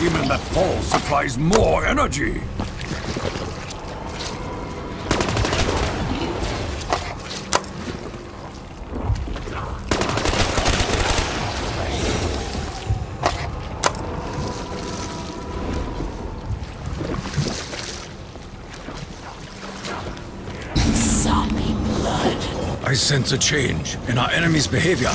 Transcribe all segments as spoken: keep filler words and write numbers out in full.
demon that falls supplies more energy. I sense a change in our enemy's behavior.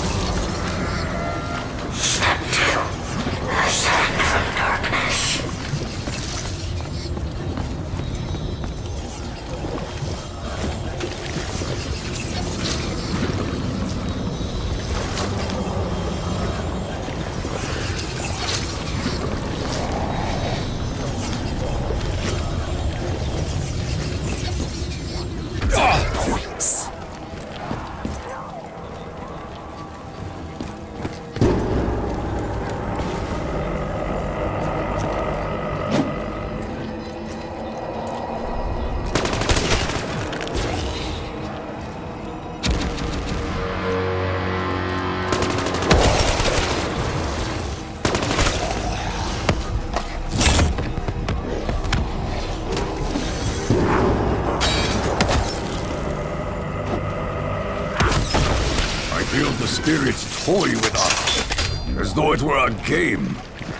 The spirits toy with us, as though it were a game.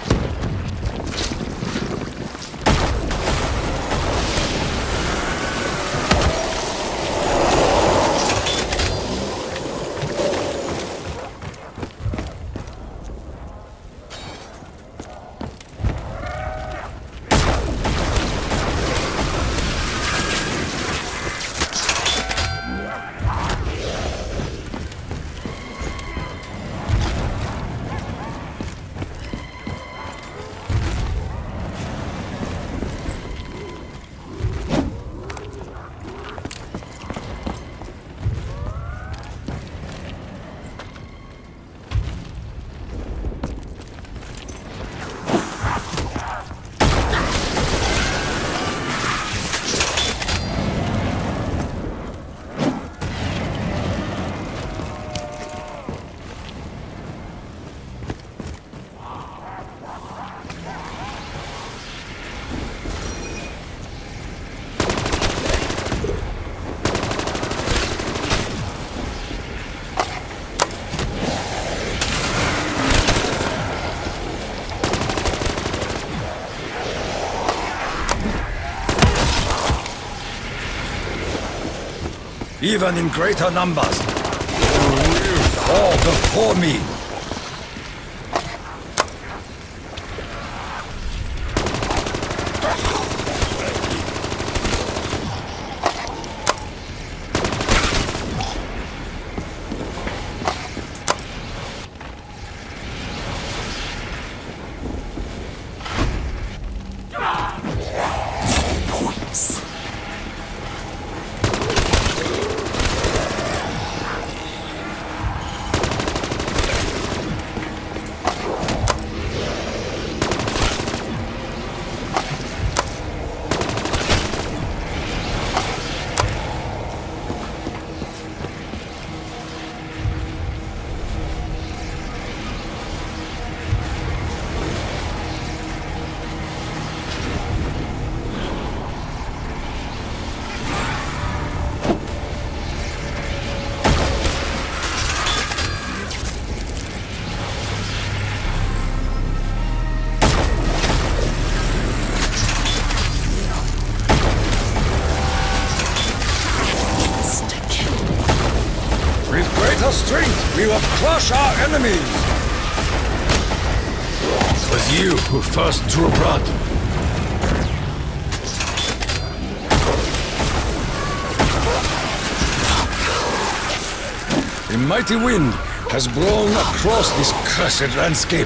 Even in greater numbers, you will fall before me. Strength, we will crush our enemies! It was you who first drew blood. A mighty wind has blown across this cursed landscape.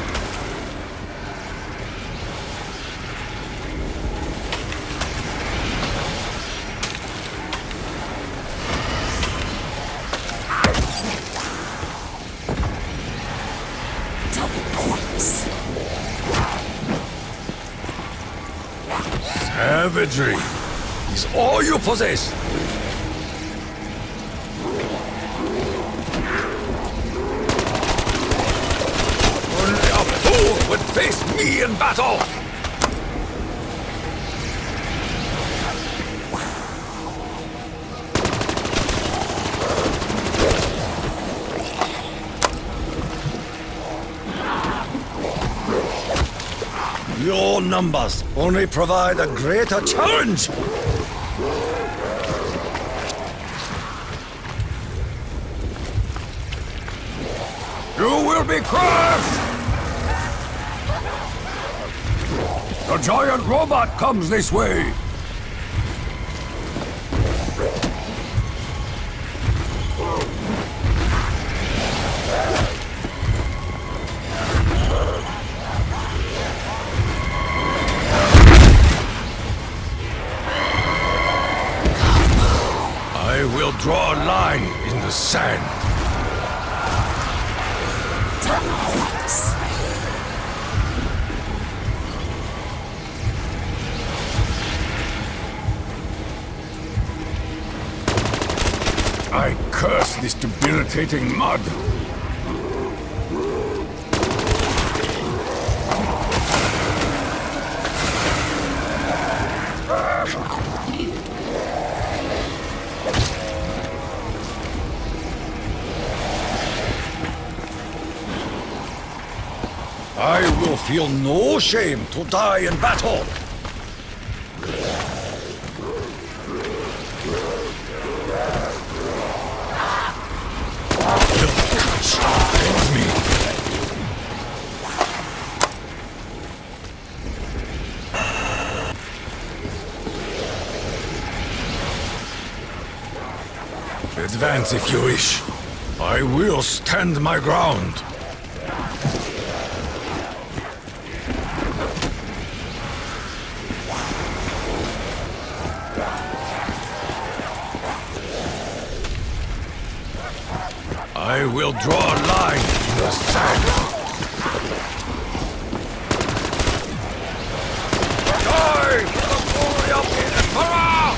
Savagery is all you possess. Only a fool would face me in battle. Your numbers only provide a greater challenge! You will be crushed! The giant robot comes this way! I will draw a line in the sand. I curse this debilitating mud. I will feel no shame to die in battle. Advance if you wish. I will stand my ground. I will draw a line in the sand. Die for the glory of the Emperor!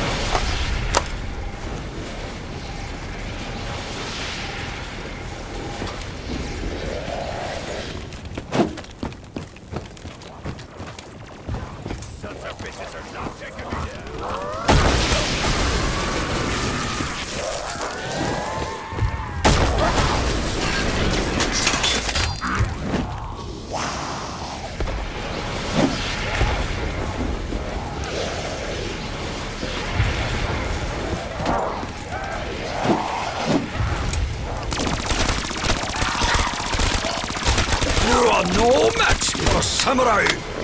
Sons of bitches are not taking me down. You are no match for a samurai!